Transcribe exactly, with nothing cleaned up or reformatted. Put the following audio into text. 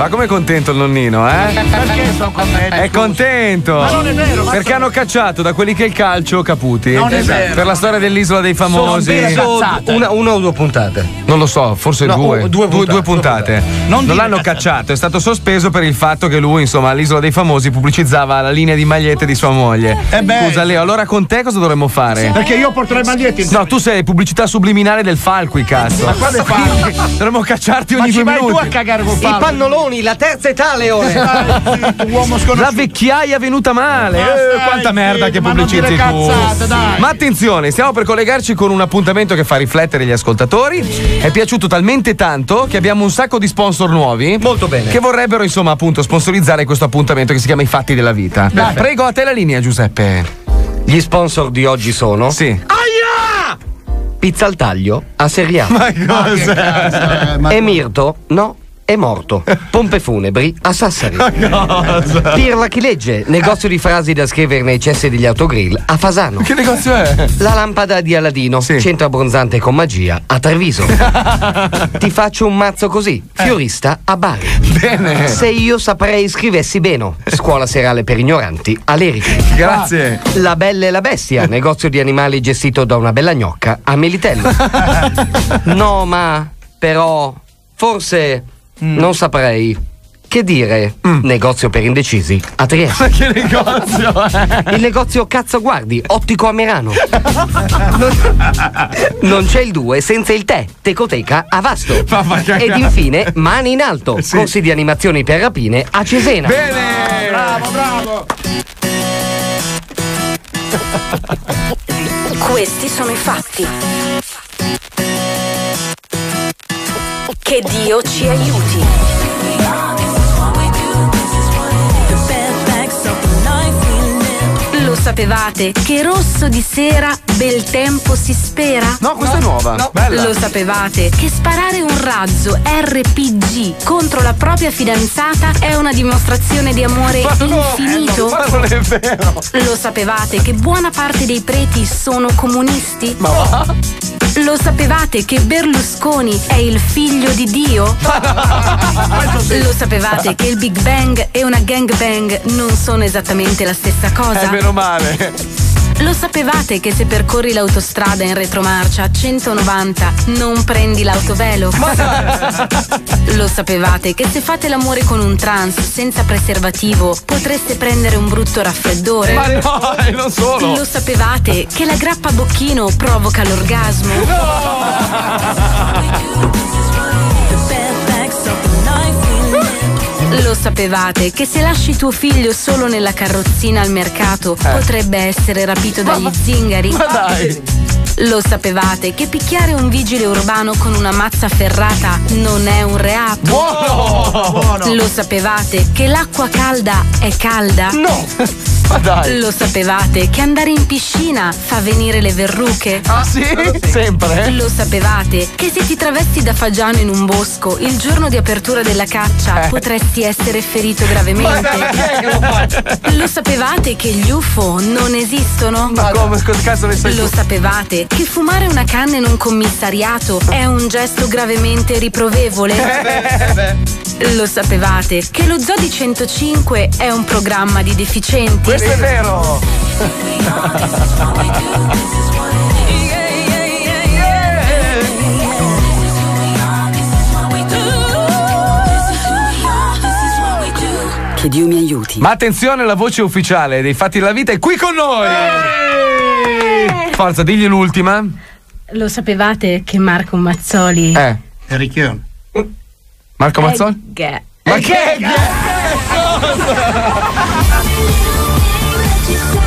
Ma com'è contento il nonnino, eh? Perché sono contento? È contento. Ma non è vero. Perché hanno cacciato da quelli che il calcio Caputi. Non è vero. Per la storia dell'isola dei famosi. Una, una o due puntate? Non lo so, forse No, due. oh, due puntate. Due puntate. Non Non dire l'hanno cazzate. cacciato, è stato sospeso per il fatto che lui, insomma, all'isola dei famosi pubblicizzava la linea di magliette di sua moglie. Eh beh. Scusa, Leo, allora con te cosa dovremmo fare? Perché io porto le magliette in No, tu sei pubblicità subliminale del Falqui, cazzo. Ma quale Falqui? Dovremmo cacciarti Ma ogni ci due vai tu minuti. a cagare con I Falqui? pannoloni, la terza età, Leone. Uomo sconosciuto. La vecchiaia venuta male. Ma Eh, stai quanta merda zitto, che ma non pubblicizzi dire tu. cazzate, dai. Ma attenzione, stiamo per collegarci con un appuntamento che fa riflettere gli ascoltatori. È piaciuto talmente tanto che abbiamo un sacco di sponsor nuovi. Molto bene. Che vorrebbero, insomma, appunto, sponsorizzare questo appuntamento che si chiama I Fatti della Vita. Dai. Prego, a te la linea, Giuseppe. Gli sponsor di oggi sono Sì. Aia! Pizza al taglio a Seriano. Ma Che cosa? cazzo, eh, ma- E Mirto, no, è morto. Pompe funebri a Sassari. Pirla chi legge, negozio di frasi da scrivere nei cessi degli autogrill a Fasano. Che negozio è? La lampada di Aladino, Sì. centro abbronzante con magia a Treviso. Ti faccio un mazzo così, fiorista a Bari. Bene. Se io saprei scrivessi bene, scuola serale per ignoranti a Lerici. Grazie. La Bella e la Bestia, negozio di animali gestito da una bella gnocca a Militello. No, ma però forse non saprei. Che dire? Negozio per indecisi a Trieste. Ma che negozio è? Il negozio Cazzo Guardi, ottico a Merano. Non, non c'è il due senza il te, Tecoteca a Vasto. Ma va a cagare. Ed infine Mani in Alto, Sì. corsi di animazioni per rapine a Cesena. Bene. Bravo, bravo. Questi sono i fatti. Che Dio ci aiuti. Lo sapevate che rosso di sera bel tempo si spera? No, questa è nuova. Bella. Lo sapevate che sparare un razzo R P G contro la propria fidanzata è una dimostrazione di amore Ma no, infinito? Ma non è vero. Lo sapevate che buona parte dei preti sono comunisti? Ma va? Lo sapevate che Berlusconi è il figlio di Dio? Lo sapevate che il Big Bang e una gangbang non sono esattamente la stessa Eh, cosa? meno male. Lo sapevate che se percorri l'autostrada in retromarcia a centonovanta non prendi l'autovelo? Lo sapevate che se fate l'amore con un trans senza preservativo potreste prendere un brutto raffreddore? Ma no, e non solo. Lo sapevate che la grappa a bocchino provoca l'orgasmo? Lo sapevate che se lasci tuo figlio solo nella carrozzina al mercato potrebbe essere rapito dagli zingari? Ma dai. Lo sapevate che picchiare un vigile urbano con una mazza ferrata non è un reato? Buono. Buono. Lo sapevate che l'acqua calda è calda? No. Ma dai. Lo sapevate che andare in piscina fa venire le verruche? Ah sì? Sempre? Lo sapevate che se ti travesti da fagiano in un bosco il giorno di apertura della caccia Eh. potresti essere ferito gravemente? Lo sapevate che gli U F O non esistono? Ma come? Cosa cazzo ne sai Lo tu? sapevate che fumare una canna in un commissariato è un gesto gravemente riprovevole? Lo sapevate che lo Zoo di centocinque è un programma di deficienti? Questo è vero. Che Dio mi aiuti. Ma attenzione, la voce ufficiale dei Fatti della Vita è qui con noi. Forza, digli l'ultima. Lo sapevate che Marco Mazzoli Eh. Ricchione. Marco Mazzoli? Gay. Ma che? Che cosa?